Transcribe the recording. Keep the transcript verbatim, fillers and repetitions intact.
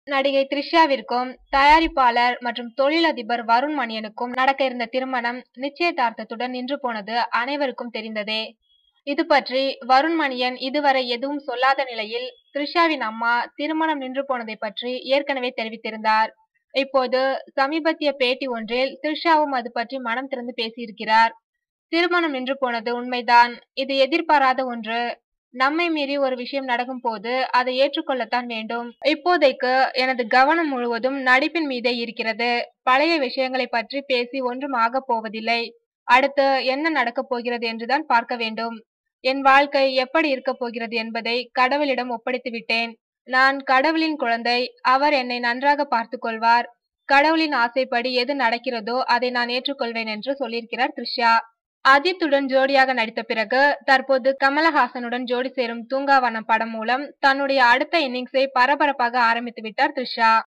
நடிகை த்ரிஷாவிற்கும் தயாரிப்பாளர் மற்றும் தொழிலதிபர் வருண் மணியனுக்கும் நடக்க இருந்த திருமணம் நிச்சயதார்த்தத்துடன் நின்று போனது அனைவருக்கும் தெரிந்ததே. இது பற்றி வருண் மணியன் இதுவரை எதுவும் சொல்லாத நிலையில் த்ரிஷாவின் அம்மா திருமணம் நின்று போனதை பற்றி ஏற்கனவே தெரிவித்திருந்தார். இப்போது சமீபத்திய பேட்டி ஒன்றில் த்ரிஷாவும் அது பற்றி மனம் திறந்து பேசியிருக்கிறார். திருமணம் நின்று போனது உண்மைதான். இது எதிர்பாராத ஒன்று. நம்மை மீறி ஒரு விஷயம் நடக்கும் போது அதை ஏற்றுக்கொள்ளத்தான் வேண்டும். இப்போதைக்கு எனது கவனம் முழுவதும் நடிப்பின் மீதே இருக்கிறது. பழைய விஷயங்களை பற்றி பேசி ஒன்றும் ஆகப் போவதில்லை. அடுத்து என்ன நடக்கப் போகிறது என்றுதான் பார்க்க வேண்டும். என் வாழ்க்கை எப்படி இருக்கப் போகிறது என்பதை கடவுளிடம் ஒப்படைத்து விட்டேன். நான் கடவுளின் குழந்தை. அவர் என்னை நன்றாக பார்த்து கொள்வார். கடவுளின் ஆசைப்படி எது நடக்கிறதோ அதை நான் ஏற்றுக்கொள்வேன் என்று சொல்லியிருக்கிறார் த்ரிஷா. அஜித்துடன் ஜோடியாக நடித்த பிறகு தற்போது கமலஹாசனுடன் ஜோடி சேரும் தூங்காவனம் படம் மூலம் தன்னுடைய அடுத்த இன்னிங்ஸை பரபரப்பாக ஆரம்பித்து விட்டார் த்ரிஷா.